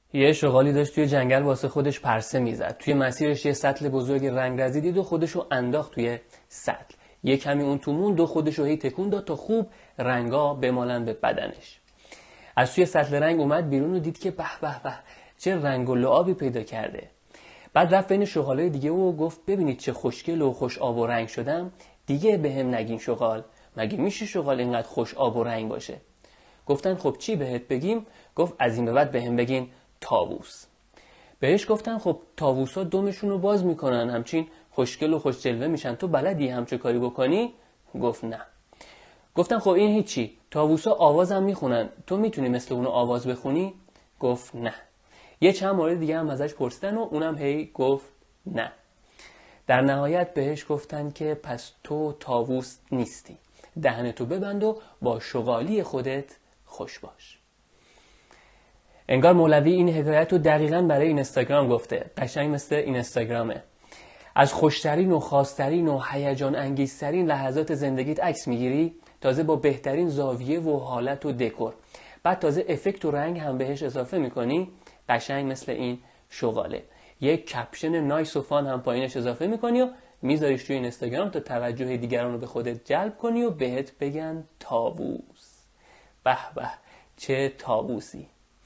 یه شغالی داشت توی جنگل واسه خودش پرسه میزد. توی مسیرش یه سطل بزرگ رنگرزی دید و خودشو انداخت توی سطل. یه کمی اون تو موند و خودشو هی تکون داد تا خوب رنگا بمالن به بدنش. از توی سطل رنگ اومد بیرون و دید که به به به چه رنگ و لعابی پیدا کرده. بعد رفت بین شغالای دیگه و گفت ببینید چه خوشگل و خوش آب و رنگ شدم. دیگه بهم نگین شغال، مگه میشه شغال اینقدر خوش آب و رنگ باشه؟ گفتن خب چی بهت بگیم؟ گفت از این به بعد بهم بگین طاووس. بهش گفتن خب طاووسا دمشون رو باز میکنن، همچین خوشگل و خوش جلوه میشن، تو بلدی همچه کاری بکنی؟ گفت نه. گفتن خب این هیچی، طاووسا آوازم میخونن، تو میتونی مثل اونو آواز بخونی؟ گفت نه. یه چند مورد دیگه هم ازش پرسیدن و اونم هی گفت نه. در نهایت بهش گفتن که پس تو طاووس نیستی، دهنتو ببند و با شغالی خودت خوش باش. انگار مولوی این حکایت رو دقیقاً برای اینستاگرام گفته. قشنگ مثل اینستاگرامه. از خوشترین و خاصترین و هیجان انگیزترین لحظات زندگیت عکس میگیری، تازه با بهترین زاویه و حالت و دکور، بعد تازه افکت و رنگ هم بهش اضافه میکنی، قشنگ مثل این شغاله. یک کپشن نایس و فان هم پایینش اضافه میکنی و میذاریش توی اینستاگرام تا توجه دیگران رو به خودت جلب کنی و بهت بگن طاووس. به به چه طاووسی.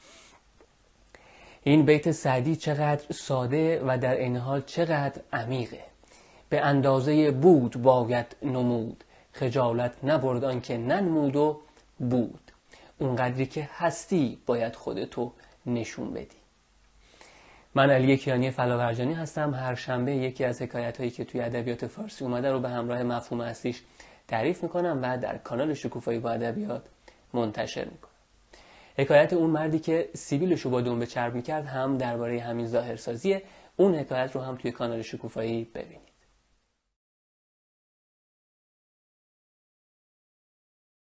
این بیت سعدی چقدر ساده و در این حال چقدر عمیقه. به اندازه بود باید نمود، خجالت نبرد آن که ننمود و بود. اونقدری که هستی باید خودتو نشون بدی. من علی کیانی فلاورجانی هستم. هر شنبه یکی از حکایت‌هایی که توی ادبیات فارسی اومده رو به همراه مفهوم اصلیش تعریف میکنم و در کانال شکوفایی با ادبیات منتشر میکنم. حکایت اون مردی که سیبیلشو با دنبه چرب میکرد هم درباره همین ظاهرسازیه. اون حکایت رو هم توی کانال شکوفایی ببینید.